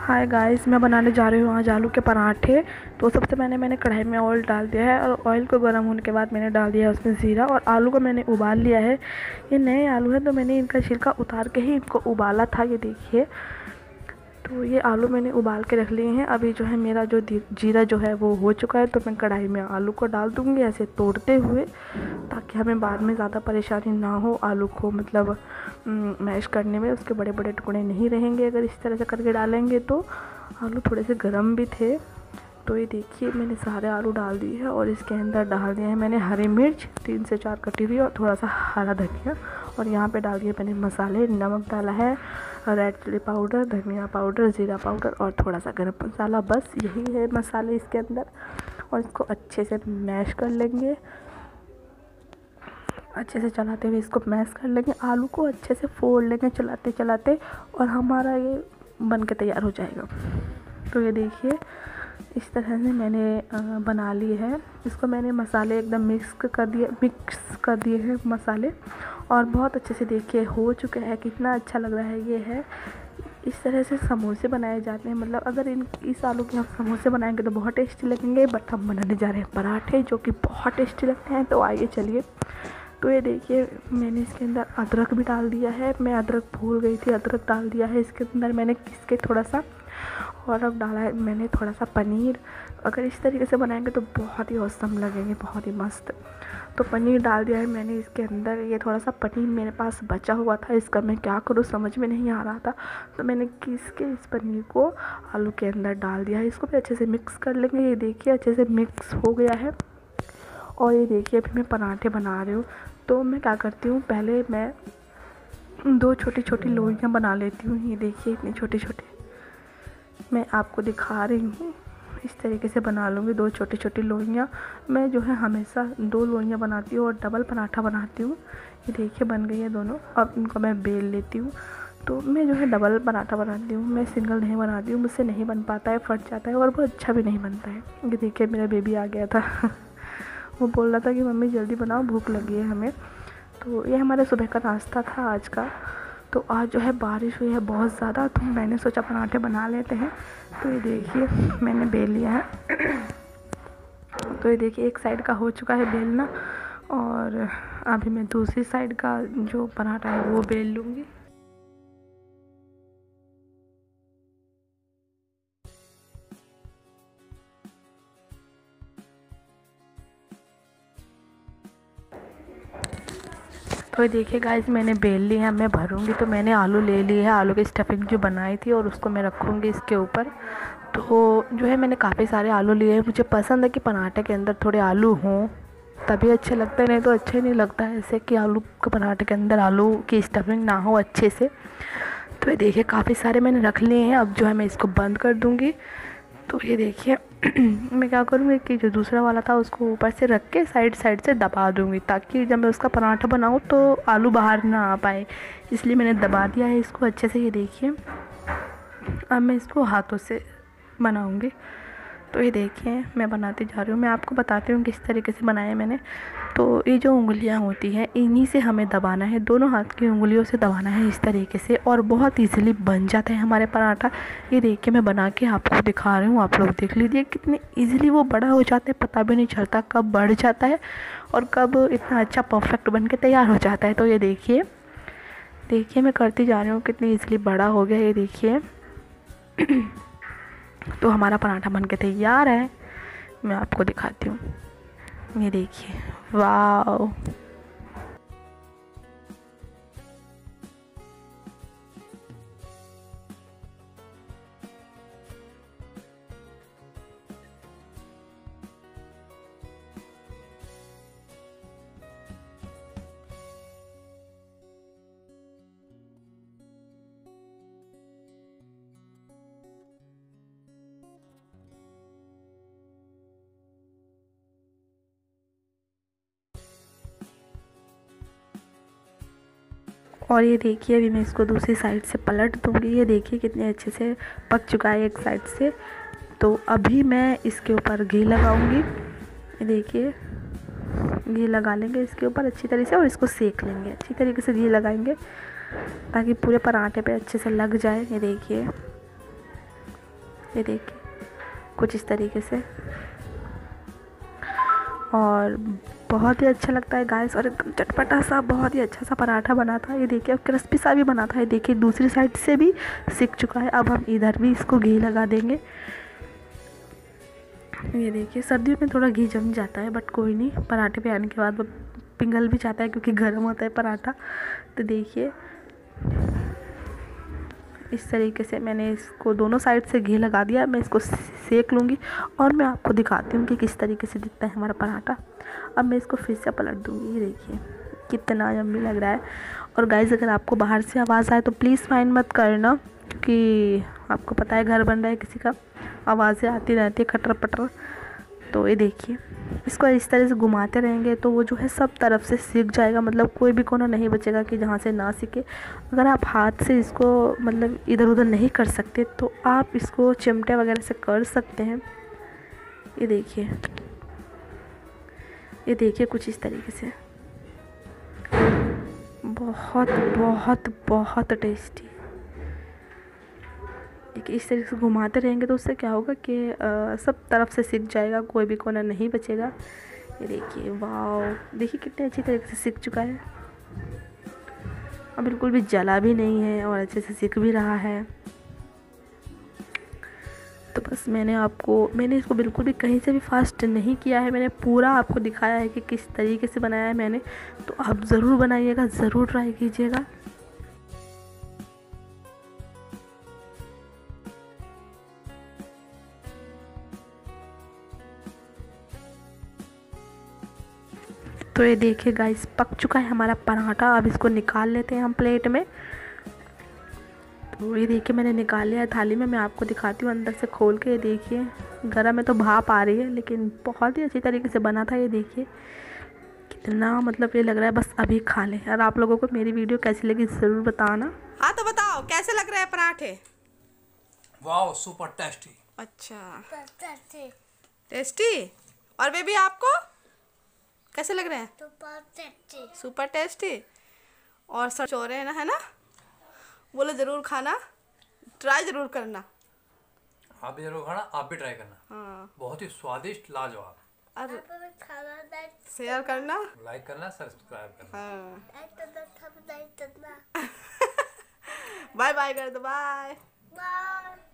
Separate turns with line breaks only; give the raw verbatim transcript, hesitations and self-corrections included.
Hi guys, मैं बनाने जा रही हूँ आज आलू के पराठे। तो सबसे पहले मैंने कढ़ाई में ऑयल डाल दिया है और ऑयल को गर्म होने के बाद मैंने डाल दिया है उसमें ज़ीरा और आलू को मैंने उबाल लिया है। ये नए आलू हैं तो मैंने इनका छिलका उतार के ही इनको उबाला था। ये देखिए, तो ये आलू मैंने उबाल के रख लिए हैं। अभी जो है मेरा जो जीरा जो है वो हो चुका है, तो मैं कढ़ाई में आलू को डाल दूँगी ऐसे तोड़ते हुए, ताकि हमें बाद में ज़्यादा परेशानी ना हो आलू को मतलब मैश करने में। उसके बड़े बड़े टुकड़े नहीं रहेंगे अगर इस तरह से करके डालेंगे तो। आलू थोड़े से गर्म भी थे। तो ये देखिए, मैंने सारे आलू डाल दिए हैं और इसके अंदर डाल दिए हैं मैंने हरी मिर्च तीन से चार कटी हुई और थोड़ा सा हरा धनिया। और यहाँ पे डाल दिए मैंने मसाले, नमक डाला है, रेड चिली पाउडर, धनिया पाउडर, ज़ीरा पाउडर और थोड़ा सा गरम मसाला। बस यही है मसाले इसके अंदर। और इसको अच्छे से मैश कर लेंगे, अच्छे से चलाते हुए इसको मैश कर लेंगे। आलू को अच्छे से फोड़ लेंगे चलाते चलाते और हमारा ये बन के तैयार हो जाएगा। तो ये देखिए, इस तरह से मैंने बना ली है। इसको मैंने मसाले एकदम मिक्स कर दिए मिक्स कर दिए हैं मसाले, और बहुत अच्छे से देखिए हो चुका है। कितना अच्छा लग रहा है। ये है, इस तरह से समोसे बनाए जाते हैं। मतलब अगर इन इस आलू के हम समोसे बनाएंगे तो बहुत टेस्टी लगेंगे, बट हम बनाने जा रहे हैं पराठे जो कि बहुत टेस्टी लगते हैं। तो आइए चलिए। तो ये देखिए, मैंने इसके अंदर अदरक भी डाल दिया है। मैं अदरक भूल गई थी, अदरक डाल दिया है इसके अंदर मैंने किस के थोड़ा सा। और अब डाला है मैंने थोड़ा सा पनीर। अगर इस तरीके से बनाएंगे तो बहुत ही औसम लगेंगे, बहुत ही मस्त। तो पनीर डाल दिया है मैंने इसके अंदर। ये थोड़ा सा पनीर मेरे पास बचा हुआ था, इसका मैं क्या करूँ समझ में नहीं आ रहा था। तो मैंने किस के इस पनीर को आलू के अंदर डाल दिया है। इसको भी अच्छे से मिक्स कर लेंगे। ये देखिए, अच्छे से मिक्स हो गया है। और ये देखिए, अभी मैं पराठे बना रही हूँ। तो मैं क्या करती हूँ, पहले मैं दो छोटी छोटी लोइयाँ बना लेती हूँ। ये देखिए, इतनी छोटी छोटी मैं आपको दिखा रही हूँ। इस तरीके से बना लूँगी दो छोटी छोटी लोइयाँ। मैं जो है हमेशा दो लोइयाँ बनाती हूँ और डबल पराठा बनाती हूँ। ये देखिए, बन गई है दोनों। अब इनको मैं बेल लेती हूँ। तो मैं जो है डबल पराठा बनाती हूँ, मैं सिंगल नहीं बनाती हूँ। मुझसे नहीं बन पाता है, फट जाता है और वो अच्छा भी नहीं बनता है। ये देखिए, मेरा बेबी आ गया था वो बोल रहा था कि मम्मी जल्दी बनाओ, भूख लगी है हमें। तो ये हमारे सुबह का नाश्ता था आज का। तो आज जो है बारिश हुई है बहुत ज़्यादा, तो मैंने सोचा पराठे बना लेते हैं। तो ये देखिए, मैंने बेल लिया है तो ये देखिए, एक साइड का हो चुका है बेलना, और अभी मैं दूसरी साइड का जो पराठा है वो बेल लूँगी। तो देखिए गाइस, मैंने बेल ली है। मैं भरूंगी तो मैंने आलू ले ली है, आलू की स्टफिंग जो बनाई थी, और उसको मैं रखूँगी इसके ऊपर। तो जो है मैंने काफ़ी सारे आलू लिए हैं। मुझे पसंद है कि पराठे के अंदर थोड़े आलू हों, तभी अच्छे लगते हैं, नहीं तो अच्छे नहीं लगता है ऐसे कि आलू के पराठे के अंदर आलू की स्टफिंग ना हो अच्छे से। तो ये देखिए, काफ़ी सारे मैंने रख लिए हैं। अब जो है मैं इसको बंद कर दूँगी। तो ये देखिए मैं क्या करूँगी कि जो दूसरा वाला था उसको ऊपर से रख के साइड साइड से दबा दूँगी, ताकि जब मैं उसका पराठा बनाऊँ तो आलू बाहर ना आ पाए। इसलिए मैंने दबा दिया है इसको अच्छे से। ये देखिए, अब मैं इसको हाथों से बनाऊँगी। तो ये देखिए, मैं बनाती जा रही हूँ। मैं आपको बताती हूँ किस तरीके से बनाया मैंने। तो ये जो उंगलियाँ होती हैं, इन्हीं से हमें दबाना है, दोनों हाथ की उंगलियों से दबाना है इस तरीके से, और बहुत इजीली बन जाता है हमारे पराठा। ये देखिए, मैं बना के आपको दिखा रही हूँ, आप लोग देख लीजिए कितने इजीली वो बड़ा हो जाता है। पता भी नहीं चलता कब बढ़ जाता है और कब इतना अच्छा परफेक्ट बन के तैयार हो जाता है। तो ये देखिए देखिए मैं करती जा रही हूँ, कितनी ईजिली बड़ा हो गया। ये देखिए तो हमारा पराठा बन के तैयार है। मैं आपको दिखाती हूँ। ये देखिए, वाह। और ये देखिए, अभी मैं इसको दूसरी साइड से पलट दूँगी। ये देखिए कितने अच्छे से पक चुका है एक साइड से। तो अभी मैं इसके ऊपर घी लगाऊंगी। ये देखिए, घी लगा लेंगे इसके ऊपर अच्छी तरीके से और इसको सेक लेंगे। अच्छी तरीके से घी लगाएंगे ताकि पूरे पराठे पे अच्छे से लग जाए। ये देखिए, ये देखिए कुछ इस तरीके से, और बहुत ही अच्छा लगता है गाइस, और एकदम चटपटा सा बहुत ही अच्छा सा पराठा बना था। ये देखिए अब क्रिस्पी सा भी बना था। ये देखिए दूसरी साइड से भी सिक चुका है। अब हम इधर भी इसको घी लगा देंगे। ये देखिए सर्दियों में थोड़ा घी जम जाता है, बट कोई नहीं, पराठे पे आने के बाद वो पिघल भी जाता है क्योंकि गर्म होता है पराठा। तो देखिए इस तरीके से मैंने इसको दोनों साइड से घी लगा दिया। मैं इसको सेक लूँगी और मैं आपको दिखाती हूँ कि किस तरीके से दिखता है हमारा पराठा। अब मैं इसको फिर से पलट दूँगी। ये देखिए कितना यम्मी लग रहा है। और गाइस अगर आपको बाहर से आवाज़ आए तो प्लीज़ माइंड मत करना, क्योंकि आपको पता है घर बन रहा है, किसी का आवाज़ें आती रहती है खटर पटर। तो ये देखिए इसको इस तरह से घुमाते रहेंगे तो वो जो है सब तरफ से सीख जाएगा, मतलब कोई भी कोना नहीं बचेगा कि जहाँ से ना सीखे। अगर आप हाथ से इसको मतलब इधर उधर नहीं कर सकते तो आप इसको चिमटे वगैरह से कर सकते हैं। ये देखिए ये देखिए कुछ इस तरीके से, बहुत बहुत बहुत टेस्टी। इस तरीके से घुमाते रहेंगे तो उससे क्या होगा कि सब तरफ से सीख जाएगा, कोई भी कोना नहीं बचेगा। ये देखिए वाह, देखिए कितने अच्छी तरीके से सीख चुका है और बिल्कुल भी जला भी नहीं है और अच्छे से सीख भी रहा है। तो बस मैंने आपको मैंने इसको बिल्कुल भी कहीं से भी फास्ट नहीं किया है, मैंने पूरा आपको दिखाया है कि किस तरीके से बनाया है मैंने। तो आप ज़रूर बनाइएगा, ज़रूर ट्राई कीजिएगा। तो ये देखिए गाइस पक चुका है हमारा पराठा। अब इसको निकाल लेते हैं हम प्लेट में। तो ये देखिए मैंने निकाल लिया है थाली में, मैं आपको दिखाती हूँ अंदर से खोल के। ये देखिए गरम है तो भाप आ रही है, लेकिन बहुत ही अच्छी तरीके से बना था। ये देखिए कितना मतलब ये लग रहा है बस अभी खा लें। और आप लोगों को मेरी वीडियो कैसी लगी ज़रूर बताना।
हाँ तो बताओ कैसे लग रहे हैं पराठे?
वाह सुपर टेस्टी।
अच्छा टेस्टी। और बेबी आपको कैसे लग रहे हैं?
Super tasty.
Super tasty. और सर चो रहे हैं ना, है ना? बोलो ज़रूर खाना, ट्राई ज़रूर करना।
आप भी जरूर खाना, आप भी ट्राई करना।
हाँ
बहुत ही स्वादिष्ट, लाजवाब।
और
खाना नहीं
शेयर करना,
लाइक करना, सब्सक्राइब करना।
हाँ
करना।
बाय बाय कर दो, बाय।
बाय।